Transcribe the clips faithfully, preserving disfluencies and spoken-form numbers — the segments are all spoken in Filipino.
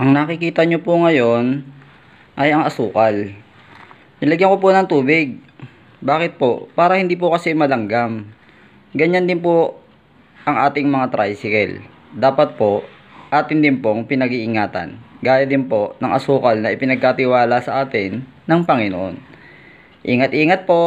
Ang nakikita nyo po ngayon ay ang asukal. Nilagyan ko po ng tubig. Bakit po? Para hindi po kasi malanggam. Ganyan din po ang ating mga tricycle. Dapat po atin din pong pinag-iingatan. Gaya din po ng asukal na ipinagkatiwala sa atin ng Panginoon. Ingat-ingat po.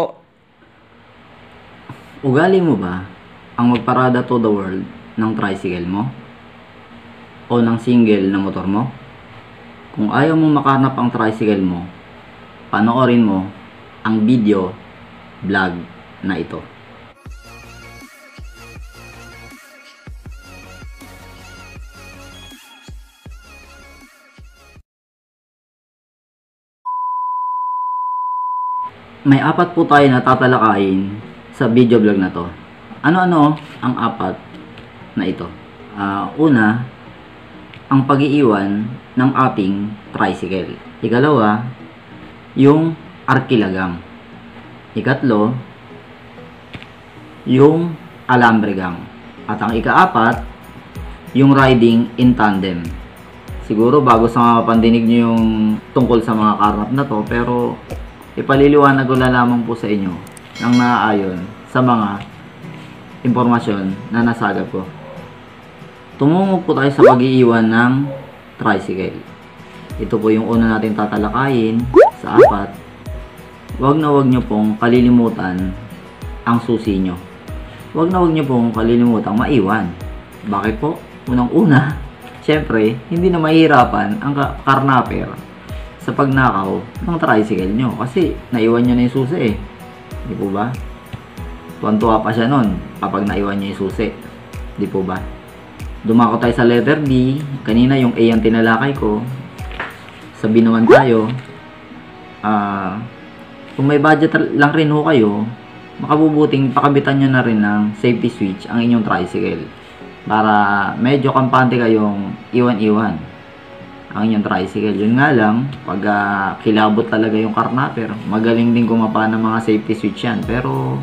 Ugali mo ba ang magparada to the world ng tricycle mo? O ng single na motor mo? Kung ayaw mong makarnap ang tricycle mo, panoorin mo ang video vlog na ito. May apat po tayo na tatalakayin sa video vlog na to. Ano-ano ang apat na ito? Uh, una, ang pag-iiwan ng ating tricycle. Ikalawa, yung arkilagang. Ikatlo, yung alambre gang. At ang ikaapat, yung riding in tandem. Siguro bago sa pandinig nyo yung tungkol sa mga karnap na to, pero ipaliliwanag ko na lamang po sa inyo ng naaayon sa mga impormasyon na nasagap ko. Tumungo po tayo sa pag-iiwan ng tricycle. Ito po yung una natin tatalakayin sa apat. Huwag na huwag nyo pong kalilimutan ang susi nyo. Huwag na huwag nyo pong kalilimutan maiwan. Bakit po? Unang-una, syempre, hindi na mahirapan ang karnaper sa pagnakaw ng tricycle nyo. Kasi naiwan nyo na yung susi eh. Di po ba? Tuwan-tuwa pa siya nun kapag naiwan nyo yung susi. Di po ba? Dumako tayo sa letter D. Kanina yung A ang tinalakay ko. Sabi naman tayo, uh, kung may budget lang rin ho kayo, makabubuting pakabitan nyo na rin ng safety switch ang inyong tricycle. Para medyo kampante kayong iwan-iwan ang inyong tricycle. Yun nga lang, pag uh, kilabot talaga yung karnaper, magaling din kumapa ng mga safety switch yan. Pero,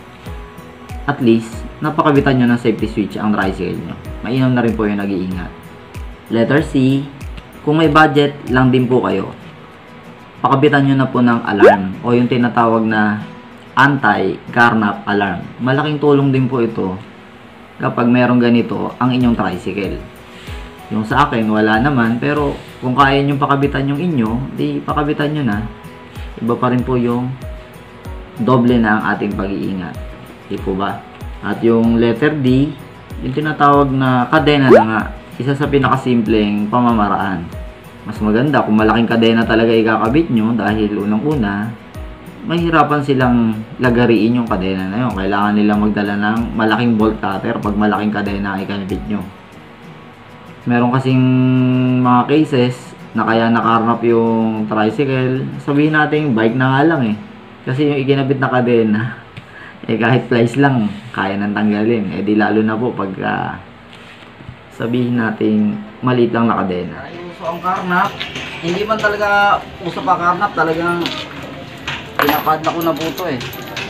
at least, napakabitan nyo ng safety switch ang tricycle nyo. Mainam na rin po yung nag-iingat. Letter C, kung may budget lang din po kayo, pakabitan nyo na po ng alarm o yung tinatawag na anti-carnap alarm. Malaking tulong din po ito kapag merong ganito ang inyong tricycle. Yung sa akin, wala naman, pero kung kaya nyo pakabitan yung inyo, di pakabitan nyo na. Iba pa rin po yung doble na ang ating pag-iingat. Di po ba? At yung letter D, yung tinatawag na kadena na nga, isa sa pinakasimpleng pamamaraan. Mas maganda kung malaking kadena talaga ikakabit nyo dahil unang-una, mahirapan silang lagariin yung kadena na yun. Kailangan nilang magdala ng malaking bolt cutter pag malaking kadena ang ikanabit nyo. Meron kasing mga cases na kaya nakarnap yung tricycle, sabihin natin bike na nga lang eh. Kasi yung ikinabit na kadena, eh kahit plies lang kaya nang tanggalin, eh di lalo na po pag uh, sabihin natin maliit lang na kadena. So ang karnap, hindi man talaga uso pa karnap, talagang pinapadla ko na po ito eh.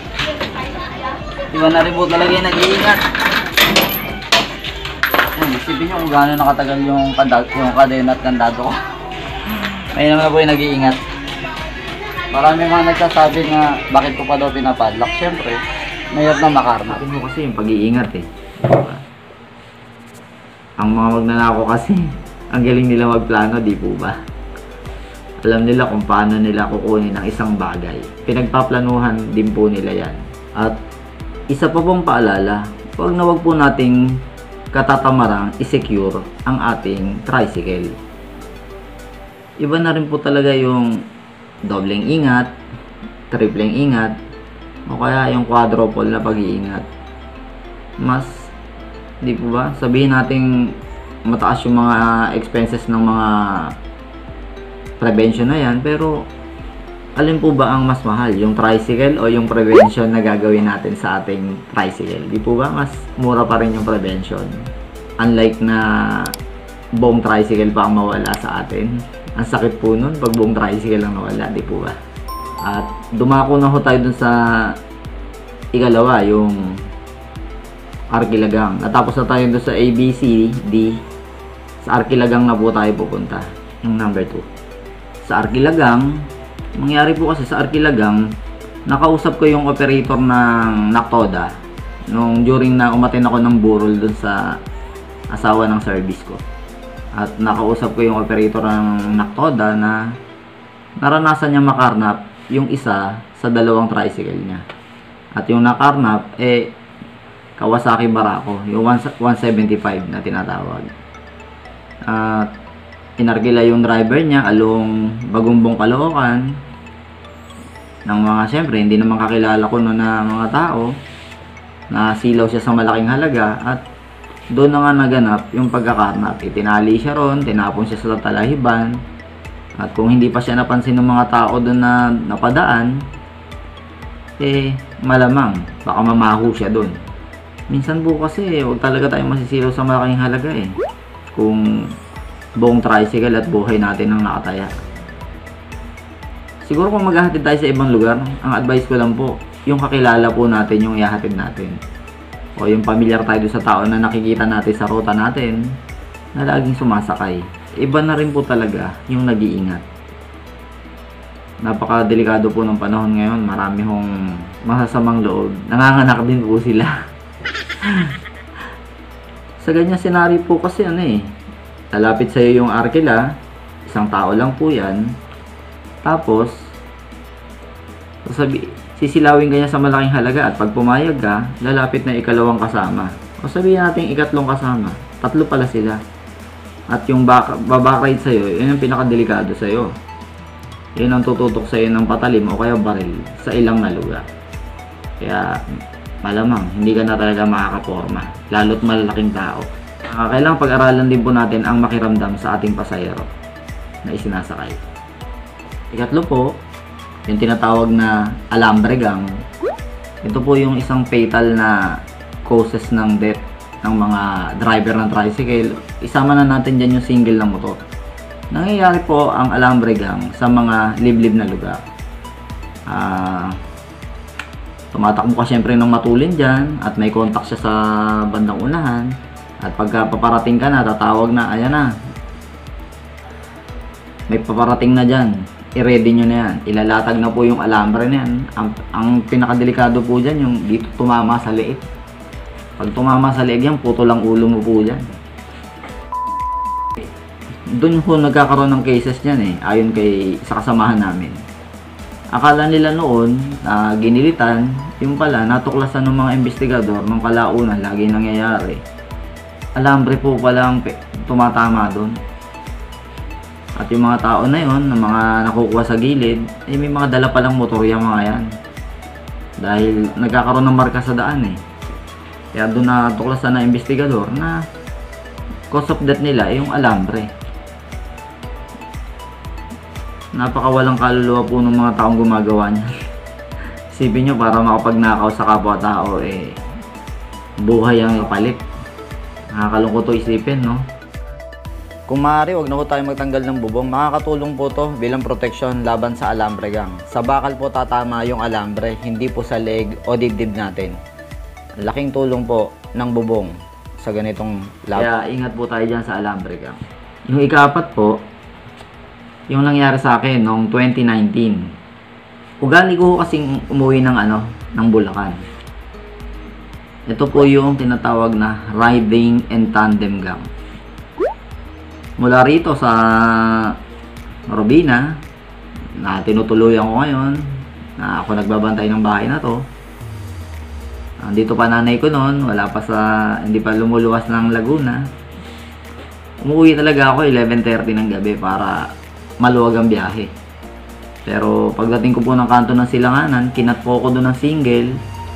Iba na rin po talaga yung nag-iingat. Yan, isipin nyo kung gaano nakatagal yung, yung kadena at kandado ko. Ngayon naman na po yung nag-iingat. Marami mga nagsasabi nga bakit ko pa daw pinapadlock. Siyempre, mayroon na makarnap. Atin mo kasi yung pag-iingat eh. Diba? Ang mga magnanako kasi, ang galing nila magplano, di po ba? Alam nila kung paano nila kukunin ang isang bagay. Pinagpaplanuhan din po nila yan. At isa pa pong paalala, huwag na huwag po nating katatamarang i-secure ang ating tricycle. Iba na rin po talaga yung dobleng ingat, tripleng ingat, o kaya yung quadruple na pag-iingat. Mas, di po ba? Sabihin natin mataas yung mga expenses ng mga prevention na yan, pero alin po ba ang mas mahal? Yung tricycle o yung prevention na gagawin natin sa ating tricycle? Di po ba? Mas mura pa rin yung prevention. Unlike na buong tricycle pa ang mawala sa atin. Ang sakit po nun pag buong tricycle lang nawala, di po ba? At dumako na ho tayo dun sa ikalawa, yung Arkilagang. Natapos na tayo dun sa A, B, C, D. Sa Arkilagang na po tayo pupunta. Yung number two. Sa Arquilagang, mangyari po kasi sa Arquilagang, nakausap ko yung operator ng Naktoda nung during na umatin ako ng burol dun sa asawa ng service ko. At nakausap ko yung operator ng Naktoda na naranasan niya makarnap yung isa sa dalawang tricycle niya. At yung nakarnap, eh, Kawasaki Barako, yung one seventy-five na tinatawag. At inargila yung driver niya along Bagumbong, Caloocan ng mga, syempre, hindi naman kakilala ko no na mga tao. Nasilaw siya sa malaking halaga at doon na nga naganap yung pagkakarnap. Itinali siya ron, tinapon siya sa talahiban. At kung hindi pa siya napansin ng mga tao doon na napadaan, eh, malamang, baka mamaho siya doon. Minsan po kasi, huwag talaga tayong masisilaw sa malaking halaga eh. Kung buong tricycle at buhay natin ang nakataya. Siguro kung maghahatid tayo sa ibang lugar, ang advice ko lang po, yung kakilala po natin yung ihahatid natin. O yung pamilyar tayo sa tao na nakikita natin sa ruta natin, na laging sumasakay. Iba na rin po talaga yung nag-iingat. Napaka-delikado po ng panahon ngayon. Marami hong masasamang loob. Nanganganak din po sila. Sa ganyan senaryo po kasi ano eh, lalapit sa iyo yung arkila, isang tao lang po yan, tapos sabi, sisilawin ka niya sa malaking halaga at pag pumayag ka, lalapit na ikalawang kasama. O sabihin natin ikatlong kasama, tatlo pala sila. At yung babakride sa'yo, yun yung pinakadelikado sa'yo. Yun ang tututok sa'yo ng patalim o kaya baril sa ilang na lugar. Kaya malamang, hindi ka na talaga makakaporma, lalo't malalaking tao. Uh, kailangan pag-aralan din po natin ang makiramdam sa ating pasahero na isinasakay. Ikatlo po, yung tinatawag na alambre gang. Ito po yung isang fatal na causes ng death ng mga driver ng tricycle. Isama na natin dyan yung single na motor. Nangyayari po ang alambre gang sa mga liblib na lugar. Ah... Uh, Tumatakbo ka syempre ng matulin dyan at may contact siya sa bandang unahan at pagka paparating ka na, tatawag na, ayan na, may paparating na dyan, i-ready nyo na yan, ilalatag na po yung alambre na yan. Ang, ang pinakadelikado po dyan yung dito tumama sa leeg. Pag tumama sa leeg yan, puto lang ulo mo po dyan. Doon po nagkakaroon ng cases dyan eh, ayon kay sa kasamahan namin. Akala nila noon na uh, ginilitan, yung pala natuklasan ng mga investigador ng kalaunan, lagi nangyayari. Alambre po pala ang tumatama doon. At yung mga tao na yon, na mga nakukuha sa gilid, eh may mga dala palang motor yung mga yan. Dahil nagkakaroon ng marka sa daan eh. Kaya doon natuklasan ng investigador na cause of death nila ay yung alambre. Napakawalang kaluluwa po ng mga taong gumagawa niya. Isipin nyo, para makapagnakaw sa kapwa-tao, eh, buhay ang ipalit. Nakakalungkot to isipin, no? Kung maaari, huwag na po tayo magtanggal ng bubong. Makakatulong po to bilang proteksyon laban sa alambre gang. Sa bakal po tatama yung alambre, hindi po sa leg o dibdib natin. Laking tulong po ng bubong sa ganitong laban. Kaya ingat po tayo dyan sa alambre gang. Yung ikaapat po, yung nangyari sa akin noong twenty nineteen. Ugali ko kasing umuwi ng ano, ng Bulacan. Ito po yung tinatawag na riding and tandem gang. Mula rito sa Robina, na tinutuluyan ko ngayon, na ako nagbabantay ng bahay na to. Andito pa nanay ko noon, wala pa sa, hindi pa lumuluwas ng Laguna. Umuwi talaga ako eleven thirty ng gabi para maluwag ang biyahe. Pero pagdating ko po ng kanto ng Silanganan, kinat po ako doon ng single.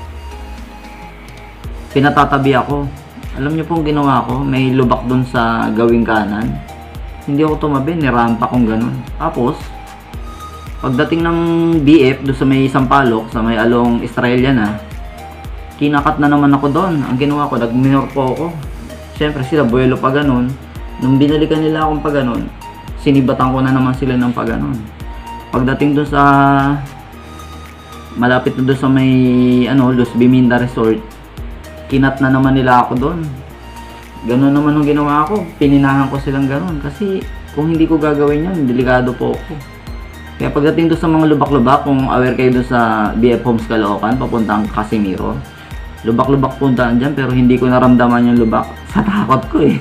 Pinatatabi ako. Alam niyo pong ginawa ko, may lubak doon sa gawing kanan. Hindi ako tumabi, nirampa kong ganun. Tapos, pagdating ng B F, doon sa may Sampaloc, sa may along Estrella na, kinakat na naman ako doon. Ang ginawa ko, nag-minor po ako. Siyempre sila, buwelo pa ganun. Nung binalikan nila akong pa ganun, sinibatan ko na naman sila ng paganon. Pagdating doon sa malapit na doon sa may ano, Los Biminda Resort, kinat na naman nila ako doon. Ganon naman ang ginawa ko, pininahan ko silang ganon kasi Kung hindi ko gagawin yun, delikado po ako. Kaya pagdating doon sa mga lubak-lubak, kung aware kayo doon sa B F Homes Caloocan, papuntang Casimiro, lubak-lubak puntaan dyan, pero hindi ko naramdaman yung lubak sa takot ko eh.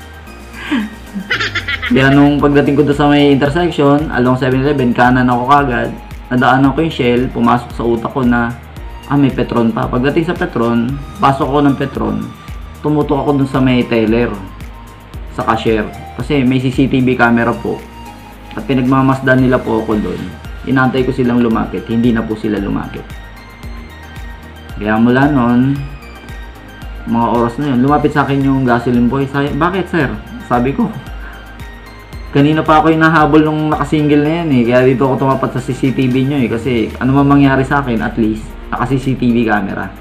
Kaya nung pagdating ko doon sa may intersection, along seven eleven, kanan ako kagad, nadaanan ko yung Shell, pumasok sa utak ko na, ah, may Petron pa. Pagdating sa Petron, pasok ko ng Petron, tumutok ako doon sa may teller, sa cashier. Kasi may C C T V camera po. At pinagmamasdan nila po ako doon. Inantay ko silang lumapit, hindi na po sila lumapit. Kaya mula noon, mga oras na yun, lumapit sa akin yung gasoline boy. Sabi, bakit sir? Sabi ko, kanina pa ako yung nahabol nung nakasingle na yan eh. Kaya dito ako tumapat sa C C T V nyo eh. Kasi ano man mangyari sa akin, at least, naka-C C T V camera.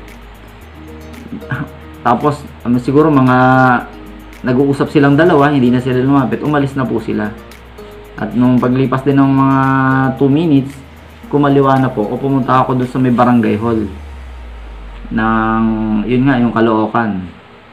Tapos, um, siguro mga nag-uusap silang dalawa, hindi na sila lumapit, umalis na po sila. At nung paglipas din ng mga two minutes, kumaliwa na po, o pumunta ako dun sa may barangay hall. Ng, yun nga, yung Caloocan.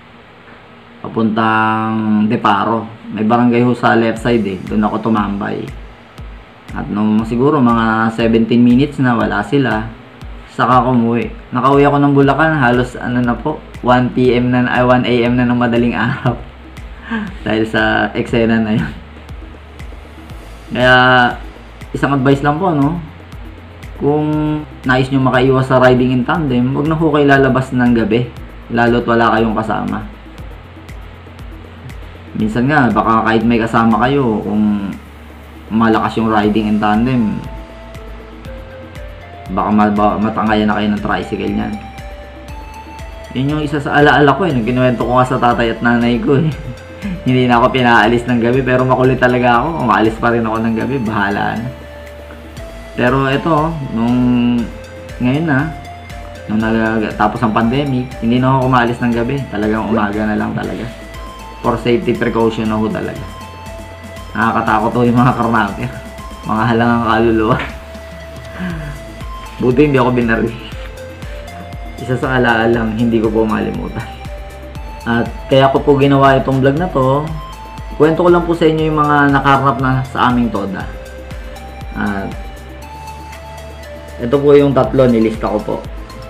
Papuntang Deparo. May barangay ho sa left side eh. Doon ako tumambay. At nung siguro mga seventeen minutes na wala sila, saka ako umuwi. Nakauwi ako ng Bulacan, halos ano na po, one P M na, ay one A M na ng madaling araw. Dahil sa eksena na yun. Kaya, isang advice lang po, no? Kung nais nyo makaiwas sa riding in tandem, huwag na ho kayo lalabas ng gabi. Lalo't wala kayong kasama. Minsan nga, baka kahit may kasama kayo, kung malakas yung riding in tandem, baka matangayan na kayo ng tricycle niyan. Yun yung isa sa alaala ko eh, nung kinuwento ko nga sa tatay at nanay ko eh. Hindi na ako pinaalis ng gabi, pero makulit talaga ako. Umaalis pa rin ako ng gabi, bahala na. Pero ito, nung ngayon na, nung tapos ang pandemic, hindi na ako umaalis ng gabi. Talagang umaga na lang talaga. For safety precaution na ho talaga. Nakakatakot ho yung mga karnaper. Mga halangang kaluluwa. Buti hindi ako binari. Isa sa alaalang hindi ko po malimutan. At kaya ko po ginawa itong vlog na to. Kwento ko lang po sa inyo yung mga nakarnap na sa aming Toda. At ito po yung tatlo, nilista ko po.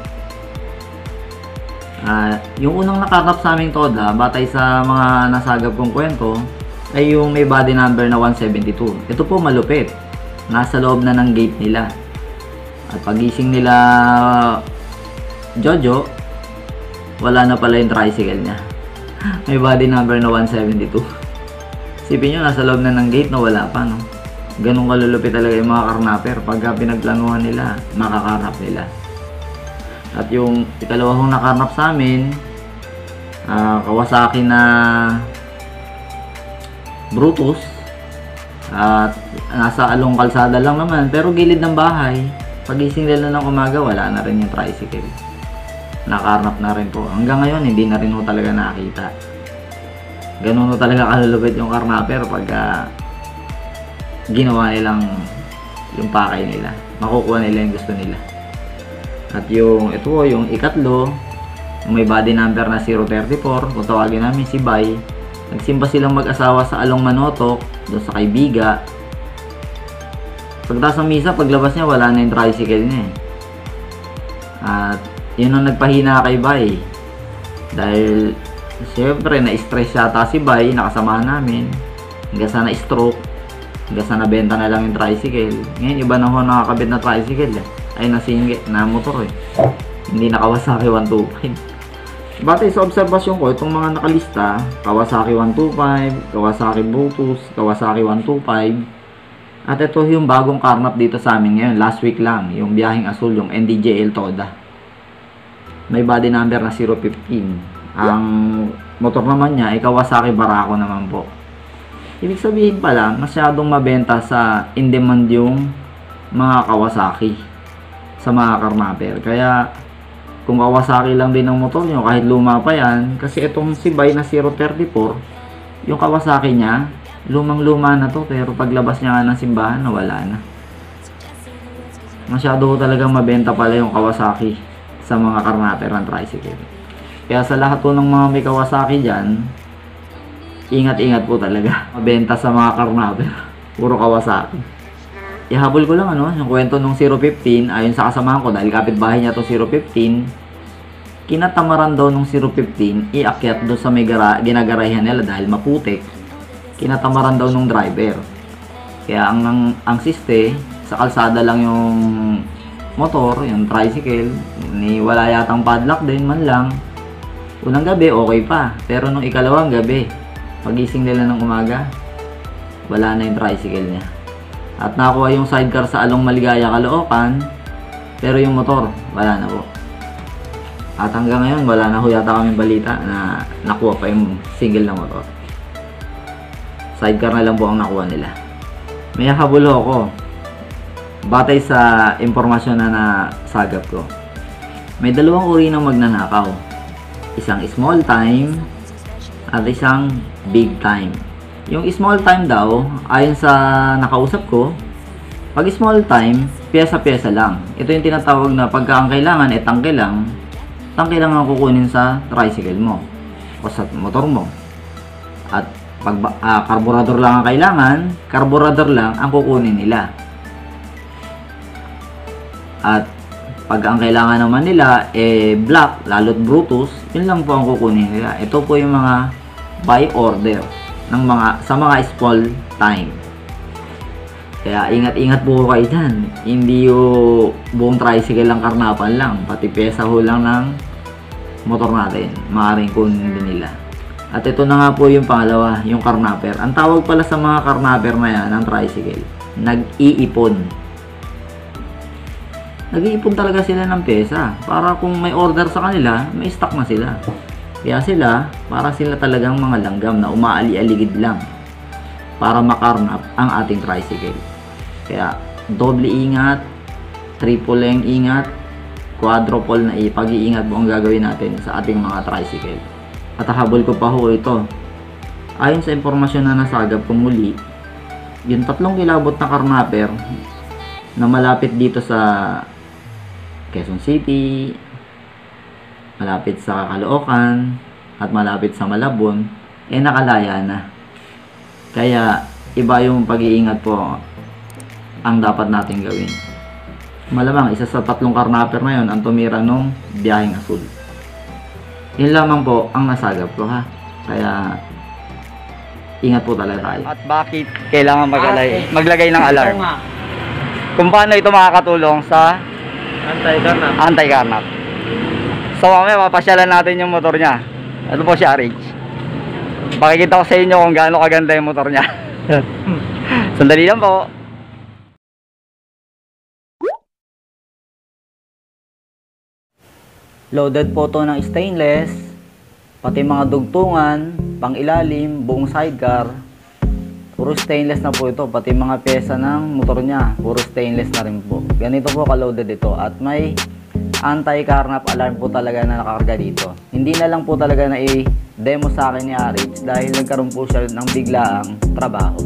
Uh, yung unang nakarnap sa aming Toda, batay sa mga nasagap kong kwento, ay yung may body number na one seventy-two. Ito po malupit. Nasa loob na ng gate nila. At pagising nila Jojo, wala na pala yung tricycle niya. May body number na one seventy-two. Sipin nyo, nasa loob na ng gate na wala pa, no? Ganun kalulupit talaga yung mga karnaper. Pagka pinagplanuhan nila, makakarnap nila. At yung ikalawang nakarnap sa amin, uh, Kawasaki na Brutus. At nasa along kalsada lang naman, pero gilid ng bahay. Pagising nila ng umaga, wala na rin yung tricycle. Nakarnap na rin po. Hanggang ngayon, hindi na rin po talaga nakita. Ganun po talaga kalulupit yung karnaper pagka ginawa nilang yung pakay nila. Makukuha nila yung gusto nila. At yung, ito po, yung ikatlo, yung may body number na zero thirty-four, kung tawagin namin si Bay. Nagsimba silang mag-asawa sa Along Manotok, doon sa Kaibiga. Pagdating sa misa, paglabas niya, wala na yung tricycle niya eh. At yun ang nagpahina kay Bay. Dahil, siyempre, na-stress yata si Bay, nakasama namin. Hanggang sa na-stroke, hanggang sa nabenta na lang yung tricycle. Ngayon, iba na ho nakakabit na tricycle eh. Ay nasingit na motor eh. Hindi na Kawasaki one twenty-five. Batay sa obserbasyon ko, itong mga nakalista, Kawasaki one twenty-five, Kawasaki Brutus, Kawasaki one twenty-five. At ito yung bagong karnap dito sa amin ngayon, last week lang, yung biyaheng asul, yung N D J L Toda. May body number na zero fifteen. Ang motor naman niya ay Kawasaki Barako naman po. Ibig sabihin pala, masyadong mabenta sa in-demand yung mga Kawasaki sa mga karnaper. Kaya kung Kawasaki lang din ang motor nyo, kahit luma pa yan, kasi itong si Bay na zero thirty-four, yung Kawasaki niya lumang luma na to, pero paglabas niya nga ng simbahan, nawala na. Masyado ko talagang mabenta pala yung Kawasaki sa mga karnaper ng tricycle. Kaya sa lahat po ng mga may Kawasaki dyan, ingat-ingat po talaga. Mabenta sa mga karnaper. Puro Kawasaki. Ihabol ko lang ano, yung kwento nung zero fifteen, ayon sa kasamahan ko, dahil kapitbahay niya to zero fifteen, kinatamaran daw nung zero fifteen, iakyat doon sa may gara, ginagarayan nila dahil maputik. Kinatamaran daw nung driver. Kaya ang, ang, ang siste, sa kalsada lang yung motor, yung tricycle, ni wala yatang padlock din man lang. Unang gabi, okay pa. Pero nung ikalawang gabi, pagising nila ng umaga, wala na yung tricycle niya. At nakuha yung sidecar sa Along Maligaya, Caloocan, pero yung motor, wala na po. At hanggang ngayon, wala na ho yata kaming balita na nakuha pa yung single na motor. Sidecar na lang po ang nakuha nila. May habol ako. Batay sa impormasyon na nasagap ko. May dalawang uri ng magnanakaw. Isang small time at isang big time. Yung small time daw, ayon sa nakausap ko, pag small time, pyesa-pyesa lang. Ito yung tinatawag na pagka ang kailangan, eh tangke lang, tangke lang ang kukunin sa tricycle mo o sa motor mo. At pag uh, karburador lang ang kailangan, karburador lang ang kukunin nila. At pag ang kailangan naman nila, eh black, lalo't Brutus, yun lang po ang kukunin nila. Ito po yung mga by order ng mga sa mga small time. Kaya ingat-ingat po kayo dyan. Hindi yung buong tricycle lang karnapan lang, pati pyesa ho lang ng motor natin, maaaring kunin din nila. At ito na nga po yung pangalawa, yung karnaper. Ang tawag pala sa mga karnaper na yan ng tricycle, nag-iipon. Nag-iipon talaga sila ng pyesa para kung may order sa kanila, may stock na sila. Kaya sila, para sila talagang mga langgam na umaali-aligid lang para makarnap ang ating tricycle. Kaya doble ingat, triple leng ingat, quadruple na pag-iingat po ang gagawin natin sa ating mga tricycle. At habol ko pa ho ito. Ayon sa impormasyon na nasagap ko muli, yung tatlong kilabot na karnaper na malapit dito sa Quezon City, malapit sa Caloocan, at malapit sa Malabon, eh nakalaya na. Kaya iba yung pag-iingat po ang dapat natin gawin. Malamang isa sa tatlong karnaper na yun ang tumira nung biyaheng asul. Yun lamang po ang nasagap ko ha. Kaya ingat po talaga tayo. At bakit kailangan maglagay, maglagay ng alarm? Kung paano ito makakatulong sa Anti-karnap. anti-karnap. So mamaya mapasyalan natin yung motor niya. Ito po si R H. Pakikita ko sa inyo kung gaano kaganda yung motor niya. Sandali lang po. Loaded po to ng stainless, pati mga dugtungan, pang ilalim, buong sidecar. Puro stainless na po ito, pati mga pyesa ng motor niya, puro stainless na rin po. Ganito po ka-loaded ito at may anti-carnap alarm po talaga na nakakarga dito. Hindi na lang po talaga na i-demo sa akin ni R H dahil nagkaroon po siya ng biglaang trabaho.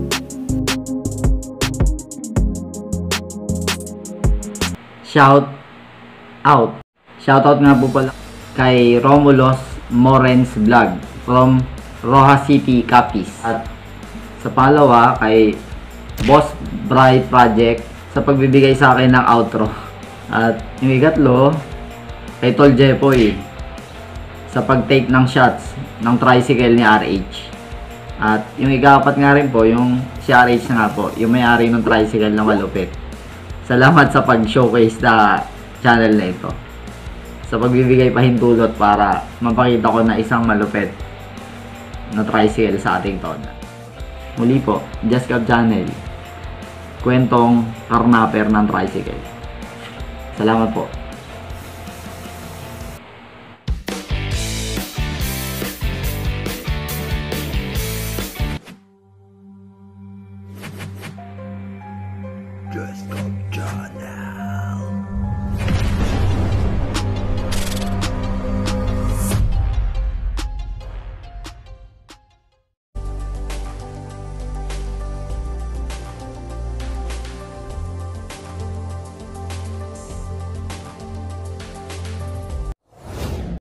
Shout out. Shoutout nga po pala kay Romulos Morens Vlog from Rojas City, Capiz. At sa pangalawa kay Boss Bright Project sa pagbibigay sa akin ng outro. At yung ikatlo kay Tol Jepoy sa pag-take ng shots ng tricycle ni R H. At yung ikapat nga rin po yung si R H na nga po, yung may-ari ng tricycle na malupit. Salamat sa pag-showcase sa channel na ito, sa pagbibigay pahintulot para mapakita ko na isang malupit na tricycle sa ating toda. Muli po, Just Cab Channel, kwentong karnaper ng tricycle. Salamat po.